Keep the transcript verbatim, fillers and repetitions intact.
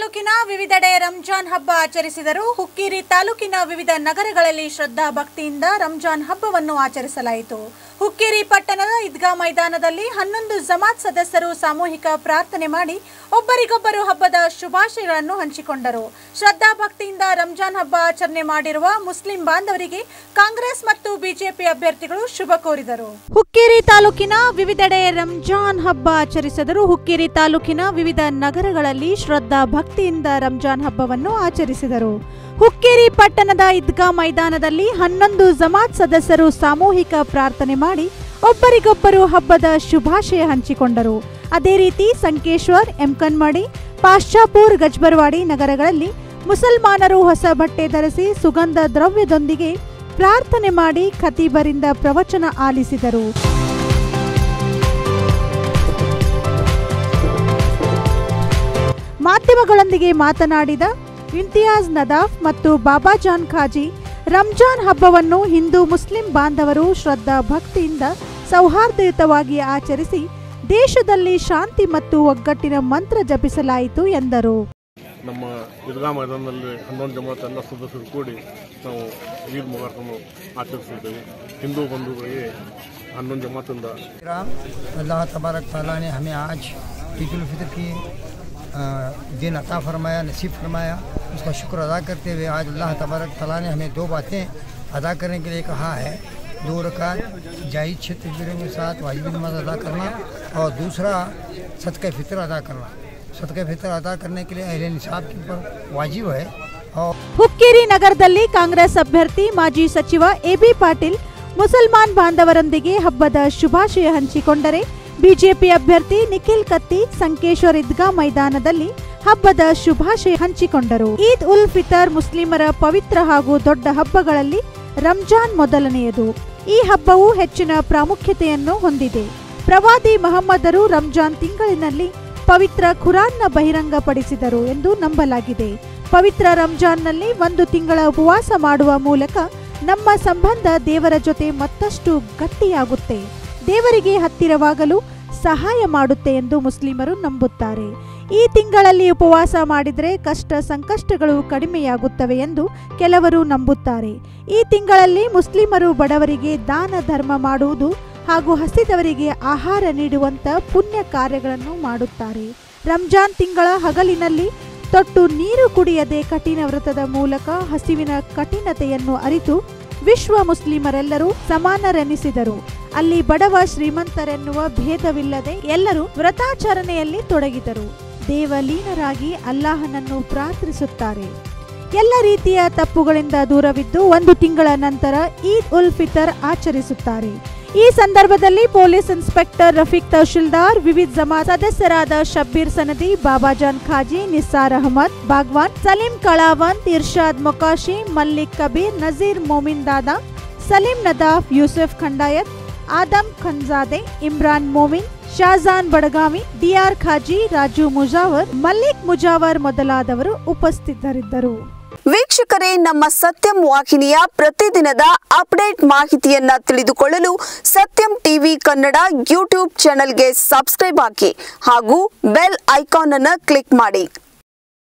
ತಾಲೂಕಿನ ವಿವಿಧೆಡೆ ರಂಜಾನ್ ಹಬ್ಬ ಆಚರಿಸಿದರು. ಹುಕ್ಕೇರಿ ತಾಲೂಕಿನ ವಿವಿಧ ನಗರಗಳಲ್ಲಿ ಶ್ರದ್ಧಾ ಭಕ್ತಿಯಿಂದ ರಂಜಾನ್ ಹಬ್ಬವನ್ನು ಆಚರಿಸಲಾಯಿತು. ಹುಕ್ಕೇರಿ ಪಟ್ಟಣದ ಈದ್ಗಾ ಮೈದಾನದಲ್ಲಿ ಹನ್ನೊಂದು ಜಮಾತ್ ಸದಸ್ಯರು ಸಾಮೂಹಿಕ ಪ್ರಾರ್ಥನೆ ಮಾಡಿ ಒಬ್ಬರಿಗೊಬ್ಬರು ಹಬ್ಬದ ಶುಭಾಶಯಗಳನ್ನು ಹಂಚಿಕೊಂಡರು. ಶ್ರದ್ಧಾ ಭಕ್ತಿಯಿಂದ ರಂಜಾನ್ ಹಬ್ಬ ಆಚರಣೆ ಮಾಡಿರುವ ಮುಸ್ಲಿಂ ಬಾಂಧವರಿಗೆ ಕಾಂಗ್ರೆಸ್ ಮತ್ತು ಬಿಜೆಪಿ ಅಭ್ಯರ್ಥಿಗಳು ಶುಭ ಕೋರಿದರು. ಹುಕ್ಕೇರಿ ತಾಲೂಕಿನ ವಿವಿಧೆಡೆ ರಂಜಾನ್ ಹಬ್ಬ ಆಚರಿಸಿದರು. ಹುಕ್ಕೇರಿ ತಾಲೂಕಿನ ವಿವಿಧ ನಗರಗಳಲ್ಲಿ ಶ್ರದ್ಧಾ ಭಕ್ತಿಯಿಂದ ರಂಜಾನ್ ಹಬ್ಬವನ್ನು ಆಚರಿಸಿದರು. ಹುಕ್ಕೇರಿ ಪಟ್ಟಣದ ಈದ್ಗಾ ಮೈದಾನದಲ್ಲಿ ಹನ್ನೊಂದು ಜಮಾತ್ ಸದಸ್ಯರು ಸಾಮೂಹಿಕ ಪ್ರಾರ್ಥನೆ ಮಾಡಿ ಒಬ್ಬರಿಗೊಬ್ಬರು ಹಬ್ಬದ ಶುಭಾಶಯ ಹಂಚಿಕೊಂಡರು. ಅದೇ ರೀತಿ ಸಂಕೇಶ್ವರ್, ಎಂಕನ್ಮಡಿ, ಪಾಶ್ಚಾಪುರ್, ಗಜ್ಬರ್ವಾಡಿ ನಗರಗಳಲ್ಲಿ ಮುಸಲ್ಮಾನರು ಹೊಸ ಬಟ್ಟೆ ಧರಿಸಿ ಸುಗಂಧ ದ್ರವ್ಯದೊಂದಿಗೆ ಪ್ರಾರ್ಥನೆ ಮಾಡಿ ಖತೀಬರಿಂದ ಪ್ರವಚನ ಆಲಿಸಿದರು. ಮಾಧ್ಯಮಗಳೊಂದಿಗೆ ಮಾತನಾಡಿದ ಇಂತಿಯಾಜ್ ನದಾಫ್ ಮತ್ತು ಬಾಬಾಜಾನ್ ಖಾಜಿ, ರಂಜಾನ್ ಹಬ್ಬವನ್ನು ಹಿಂದೂ ಮುಸ್ಲಿಂ ಬಾಂಧವರು ಶ್ರದ್ಧಾ ಭಕ್ತಿಯಿಂದ ಸೌಹಾರ್ದಯುತವಾಗಿ ಆಚರಿಸಿ ದೇಶದಲ್ಲಿ ಶಾಂತಿ ಮತ್ತು ಒಗ್ಗಟ್ಟಿನ ಮಂತ್ರ ಜಪಿಸಲಾಯಿತು ಎಂದರು. ನಮ್ಮ ಈದ್ಗಾ ಮೈದಾನದಲ್ಲಿ ಹನ್ನೊಂದು ಜಮಾತ್ ಎಲ್ಲ ಸದಸ್ಯರು ಕೂಡಿ ನಾವು ಈದ್ ಮುಬಾರಕನ್ನು ಆಚರಿಸಿದ್ದೇವೆ. ಹಿಂದೂ ಬಂಧುಗಳಿಗೆ ಹನ್ನೊಂದು ಜಮಾತಿಂದ अल्लाह तबारक ताला ने हमें आज ईद उल फितर की दिन अता फरमाया, नसीब फरमाया। उसका शुक्र अदा करते हुए आज अल्लाह तबारक ताला ने हमें दो बातें अदा करने के लिए कहा है। दो रकात जायज़ छह तकबीरों के साथ वाजिब नमाज अदा करना और दूसरा सदका फितर अदा करना। सदका फितर अदा करने के लिए अहले निसाब के ऊपर वाजिब है। और ಹುಕ್ಕೇರಿ ನಗರದಲ್ಲಿ ಕಾಂಗ್ರೆಸ್ ಅಭ್ಯರ್ಥಿ ಮಾಜಿ ಸಚಿವ ಎಬಿ ಪಾಟೀಲ್ ಮುಸಲ್ಮಾನ್ ಬಾಂಧವರೊಂದಿಗೆ ಹಬ್ಬದ ಶುಭಾಶಯ ಹಂಚಿಕೊಂಡರೆ, ಬಿಜೆಪಿ ಅಭ್ಯರ್ಥಿ ನಿಖಿಲ್ ಕತ್ತಿ ಸಂಕೇಶ್ವರ್ ಈದ್ಗಾ ಮೈದಾನದಲ್ಲಿ ಹಬ್ಬದ ಶುಭಾಶಯ ಹಂಚಿಕೊಂಡರು. ಈದ್ ಉಲ್ ಫಿತರ್ ಮುಸ್ಲಿಮರ ಪವಿತ್ರ ಹಾಗೂ ದೊಡ್ಡ ಹಬ್ಬಗಳಲ್ಲಿ ರಂಜಾನ್ ಮೊದಲನೆಯದು. ಈ ಹಬ್ಬವು ಹೆಚ್ಚಿನ ಪ್ರಾಮುಖ್ಯತೆಯನ್ನು ಹೊಂದಿದೆ. ಪ್ರವಾದಿ ಮಹಮ್ಮದರು ರಂಜಾನ್ ತಿಂಗಳಿನಲ್ಲಿ ಪವಿತ್ರ ಖುರಾನ್ನ ಬಹಿರಂಗಪಡಿಸಿದರು ಎಂದು ನಂಬಲಾಗಿದೆ. ಪವಿತ್ರ ರಂಜಾನ್ನಲ್ಲಿ ಒಂದು ತಿಂಗಳ ಉಪವಾಸ ಮಾಡುವ ಮೂಲಕ ನಮ್ಮ ಸಂಬಂಧ ದೇವರ ಜೊತೆ ಮತ್ತಷ್ಟು ಗಟ್ಟಿಯಾಗುತ್ತೆ, ದೇವರಿಗೆ ಹತ್ತಿರವಾಗಲು ಸಹಾಯ ಮಾಡುತ್ತೆ ಎಂದು ಮುಸ್ಲಿಮರು ನಂಬುತ್ತಾರೆ. ಈ ತಿಂಗಳಲ್ಲಿ ಉಪವಾಸ ಮಾಡಿದರೆ ಕಷ್ಟ ಸಂಕಷ್ಟಗಳು ಕಡಿಮೆಯಾಗುತ್ತವೆ ಎಂದು ಕೆಲವರು ನಂಬುತ್ತಾರೆ. ಈ ತಿಂಗಳಲ್ಲಿ ಮುಸ್ಲಿಮರು ಬಡವರಿಗೆ ದಾನ ಧರ್ಮ ಮಾಡುವುದು ಹಾಗೂ ಹಸಿದವರಿಗೆ ಆಹಾರ ನೀಡುವಂತ ಪುಣ್ಯ ಕಾರ್ಯಗಳನ್ನು ಮಾಡುತ್ತಾರೆ. ರಂಜಾನ್ ತಿಂಗಳ ಹಗಲಿನಲ್ಲಿ ತೊಟ್ಟು ನೀರು ಕುಡಿಯದೆ ಕಠಿಣ ವ್ರತದ ಮೂಲಕ ಹಸಿವಿನ ಕಠಿಣತೆಯನ್ನು ಅರಿತು ವಿಶ್ವ ಮುಸ್ಲಿಮರೆಲ್ಲರೂ ಸಮಾನರೆನಿಸಿದರು. ಅಲ್ಲಿ ಬಡವ ಶ್ರೀಮಂತರೆನ್ನುವ ಭೇದವಿಲ್ಲದೆ ಎಲ್ಲರೂ ವ್ರತಾಚರಣೆಯಲ್ಲಿ ತೊಡಗಿದರು. ದೇವಲೀನರಾಗಿ ಅಲ್ಲಾಹನನ್ನು ಪ್ರಾರ್ಥಿಸುತ್ತಾರೆ. ಎಲ್ಲ ರೀತಿಯ ತಪ್ಪುಗಳಿಂದ ದೂರವಿದ್ದು ಒಂದು ತಿಂಗಳ ನಂತರ ಈದ್ ಉಲ್ ಫಿತರ್ ಆಚರಿಸುತ್ತಾರೆ. ಈ ಸಂದರ್ಭದಲ್ಲಿ ಪೊಲೀಸ್ ಇನ್ಸ್ಪೆಕ್ಟರ್ ರಫೀಕ್ ತಹಶೀಲ್ದಾರ್, ವಿವಿಧ ಜಮಾತ್ ಸದಸ್ಯರಾದ ಶಬ್ಬೀರ್ ಸನದಿ, ಬಾಬಾಜಾನ್ ಖಾಜಿ, ನಿಸ್ಸಾರ್ ಅಹಮದ್ ಬಾಗ್ವಾನ್, ಸಲೀಂ ಕಳಾವಂತ್, ಇರ್ಷಾದ್ ಮೊಕಾಶಿ, ಮಲ್ಲಿಕ್ ಕಬೀರ್, ನಜೀರ್ ಮೊಮಿನ್ ದಾದಾ, ಸಲೀಂ ನದಾಫ್, ಯೂಸುಫ್ ಖಂಡಾಯತ್, ಆದಮ್ ಖನ್ಜಾದೆ, ಇಮ್ರಾನ್ ಮೊಮಿನ್, ಶಾಜಾನ್ ಬಡಗಾವಿ, ಡಿಆರ್ ಖಾಜಿ, ರಾಜು ಮುಜಾವರ್, ಮಲ್ಲಿಕ್ ಮುಜಾವರ್ ಮೊದಲಾದವರು ಉಪಸ್ಥಿತರಿದ್ದರು. ವೀಕ್ಷಕರೇ, ನಮ್ಮ ಸತ್ಯಂ ವಾಹಿನಿಯ ಪ್ರತಿದಿನದ ಅಪ್ಡೇಟ್ ಮಾಹಿತಿಯನ್ನ ತಿಳಿದುಕೊಳ್ಳಲು ಸತ್ಯಂ ಟಿವಿ ಕನ್ನಡ ಯೂಟ್ಯೂಬ್ ಚಾನೆಲ್ಗೆ ಸಬ್ಸ್ಕ್ರೈಬ್ ಹಾಕಿ ಹಾಗೂ ಬೆಲ್ ಐಕಾನ್ ಅನ್ನು ಕ್ಲಿಕ್ ಮಾಡಿ.